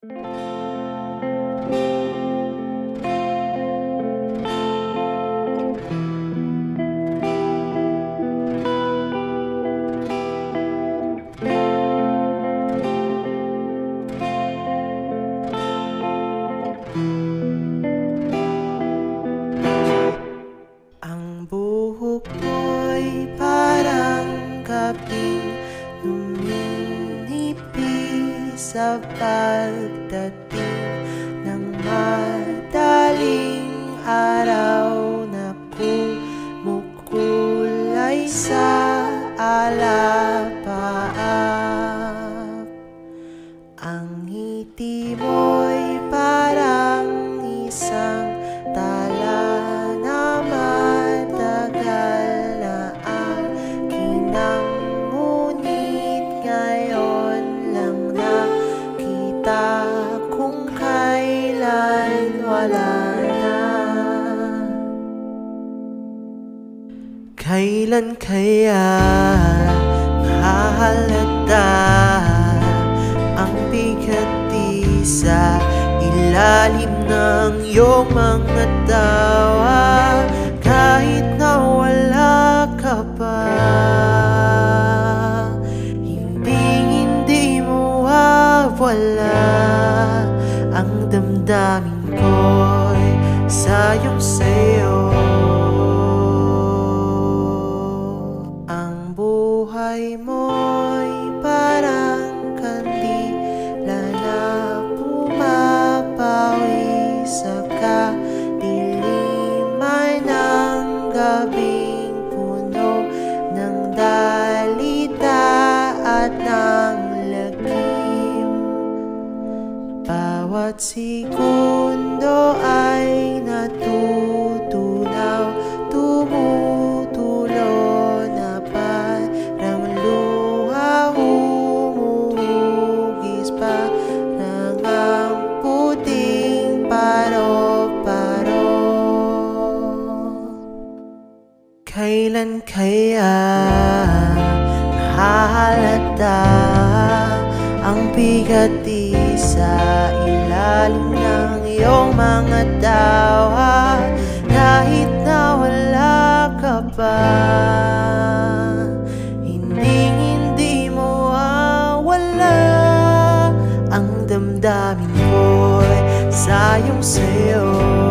Ang buhok mo'y parang gabing luminipis sa pagdating ng madaling araw na kumukulay sa alapaap. Ang ngiti mo'y parang isang tala na matagal na ang kinang, ngunit ngayon lang nakita kung kailan wala na. Kailan kaya mahalata ang bigati sa ilalim ng iyong mga tawa, kahit na wala ka pa? Hindi mo wala ang damdamin ko'y sayong sa'yo. Ang buhay mo'y parang kandila na pumapawi sa kadiliman ng gabing puno ng dalita at ng lagim. Bawat segundo ay natutunaw, tumutulo na parang luha, humuhugis parang ang puting paro-paro. Kailan kaya mahalata ang bigati sa ilalim ng iyong mga tawa, kahit na wala ka pa? Hindi mo wala ang damdamin ko'y sayong sa'yo.